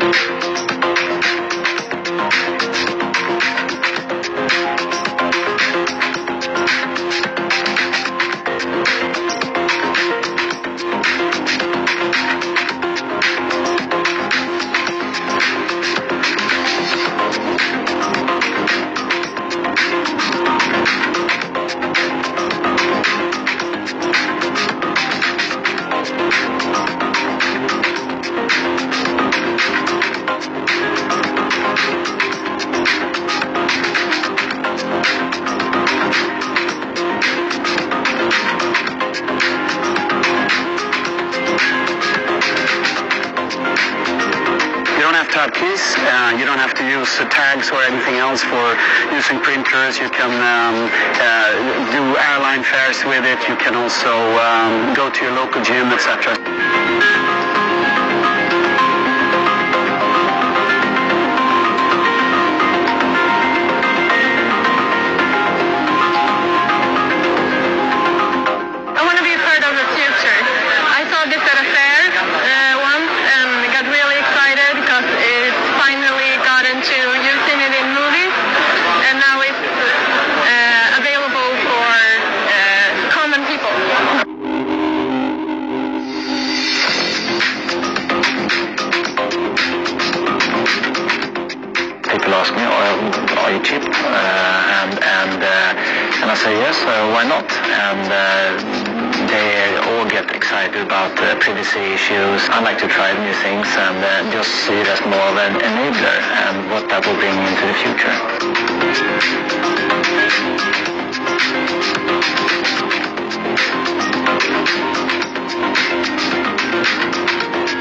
Keys. You don't have to use tags or anything else for using printers. You can do airline fares with it. You can also go to your local gym, etc. I want to be part of the future. I saw this at a fair once and got really excited because it finally got into using it in movies, and now it's available for common people. People ask me, are you cheap? And I say yes, why not? And they all get excited about privacy issues. I like to try new things and just see it as more of an enabler and what that will bring into the future.